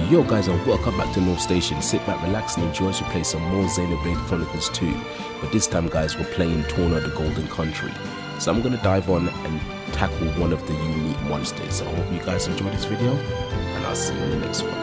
Yo guys, and welcome back to NorthStation. Sit back, relax and enjoy as we play some more Xenoblade Chronicles 2. But this time guys, we're playing Torna the Golden Country. So I'm going to dive on and tackle one of the unique monsters. So I hope you guys enjoy this video, and I'll see you in the next one.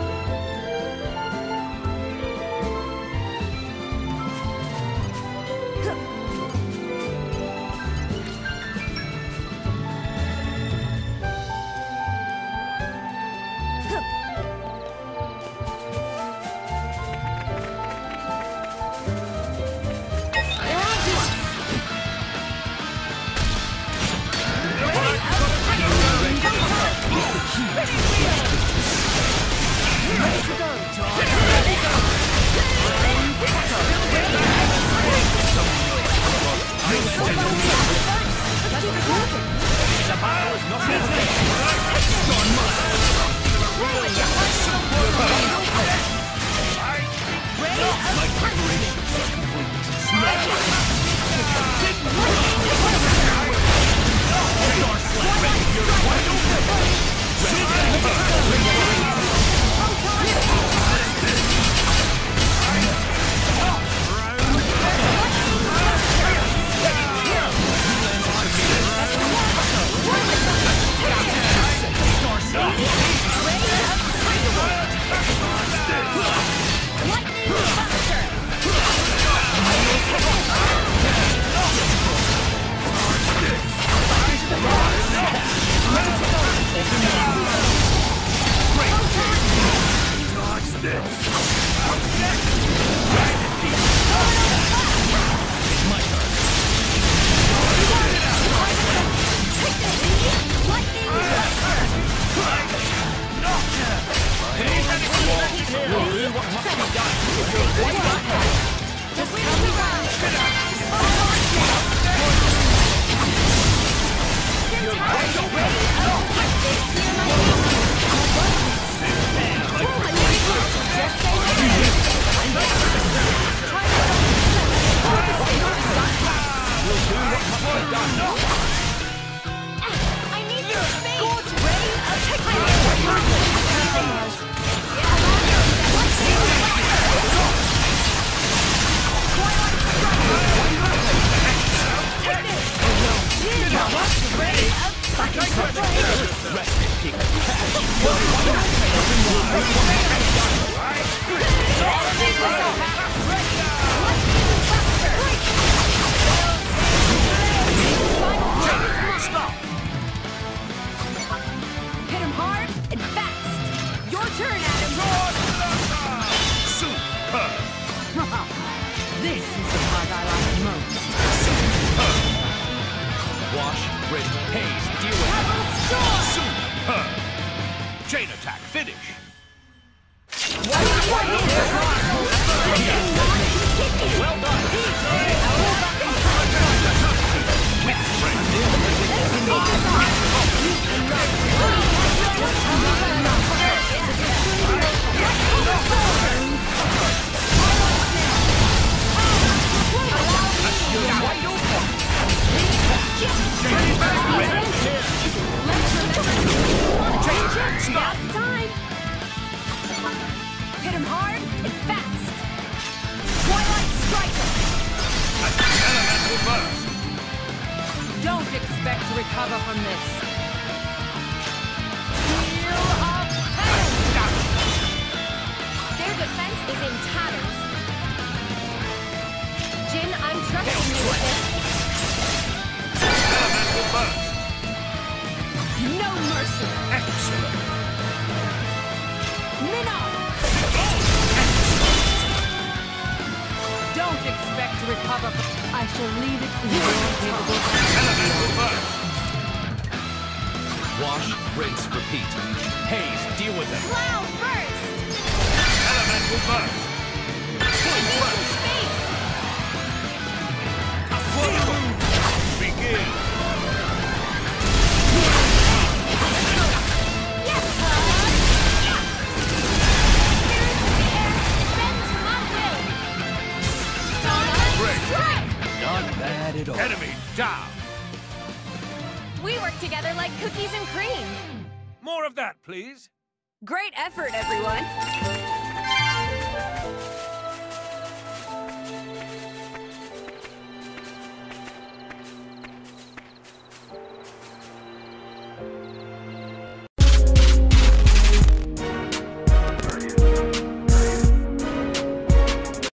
Chain attack, finish! Well done! With time! Hit him hard and fast! Twilight Striker! Elemental burst! Don't expect to recover from this. Wheel of Heaven! Their defense is in tatters. Jin, I'm trusting you with this. Elemental burst! No mercy! Excellent! Minnow! Don't expect to recover from... I shall leave it in your capable hands. Elemental burst! Wash, rinse, repeat. Haze, deal with them. Cloud burst! Elemental burst! Full burst! Space! Begin! Enemy down! We work together like cookies and cream. More of that, please. Great effort, everyone!